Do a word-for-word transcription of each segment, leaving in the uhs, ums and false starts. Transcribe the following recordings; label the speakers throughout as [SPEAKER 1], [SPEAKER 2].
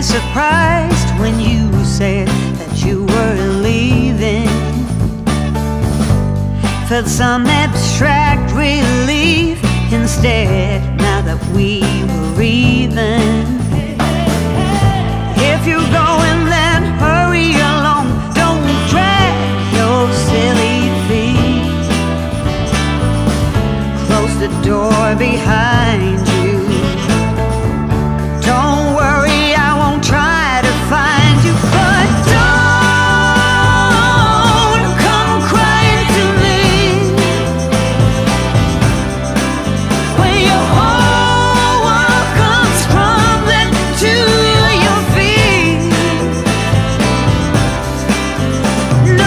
[SPEAKER 1] surprised when you said that you were leaving. Felt some abstract relief instead, now that we were even. If you're going, then hurry along. Don't drag your silly feet. Close the door behind you. Don't worry, I won't try to find you. But don't come crying to me when your whole world comes crumbling to your feet. No,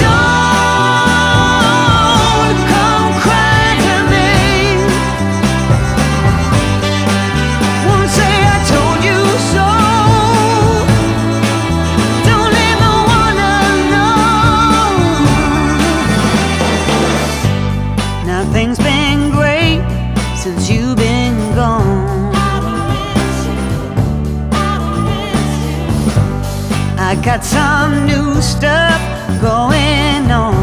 [SPEAKER 1] don't come crying to me. Won't say I told you so. Don't ever wanna know. Nothing's been great since you've been gone. I got some new stuff going on.